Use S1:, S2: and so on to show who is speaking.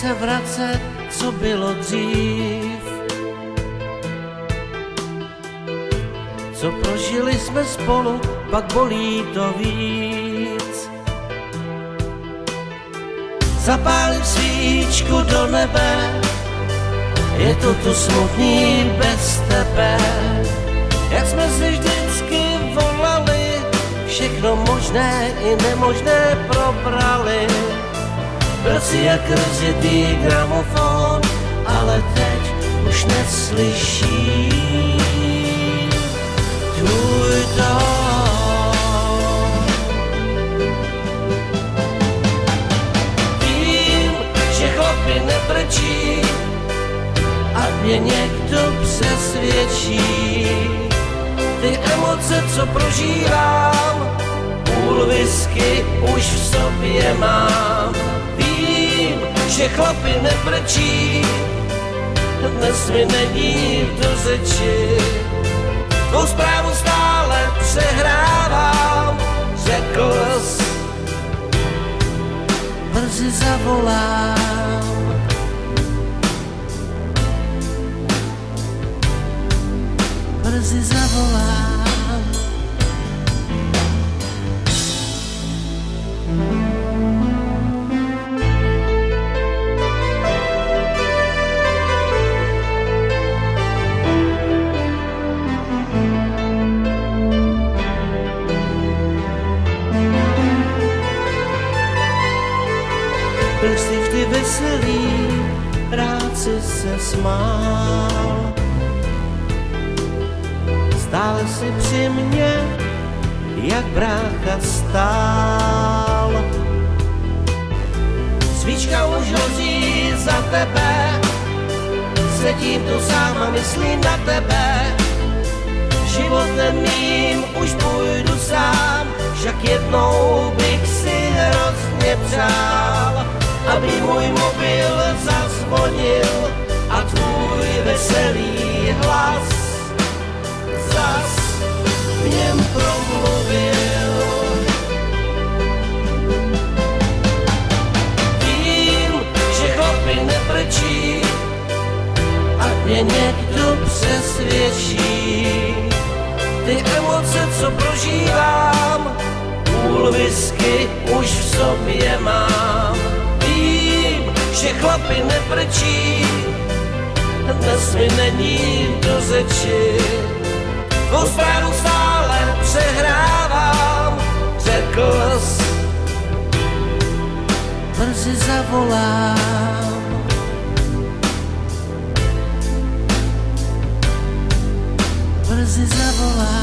S1: se vracet, co bylo dřív. Co prožili jsme spolu, pak bolí to víc. Zapálím svíčku do nebe, je to tu smutný bez tebe. Jak jsme si vždycky volali, všechno možné i nemožné probrali. Byl si jak rozjetý gramofon, ale teď už neslyší tvůj tón. Vím, že chlapi nebrečí, ať mě někdo přesvědčí. Ty emoce, co prožívám, půl whisky už v sobě mám. Vím, že chlapi nebrečí, dnes mi není do řeči. Tvou zprávu stále přehrávám, řekl jsi, brzy zavolám. Brzy zavolám. Byl jsi vždy veselý, rád si se smál. Stále si při mně, jak brácha stál. Svíčka už hoří za tebe, sedím tu sám a myslím na tebe. Životem mým už půjdu sám, však jednou bych si hrozně přál, aby můj mobil zazvonil a tvůj veselý hlas zas v něm promluvil. Vím, že chlapi nebrečí, ať mě někdo přesvědčí. Ty emoce, co prožívám, půl whisky už v sobě mám. Vím, že chlapi nebrečí, dnes mi není do řeči. Tvou zprávu stále přehrávám, řekl jsi, brzy zavolám. Brzy zavolám.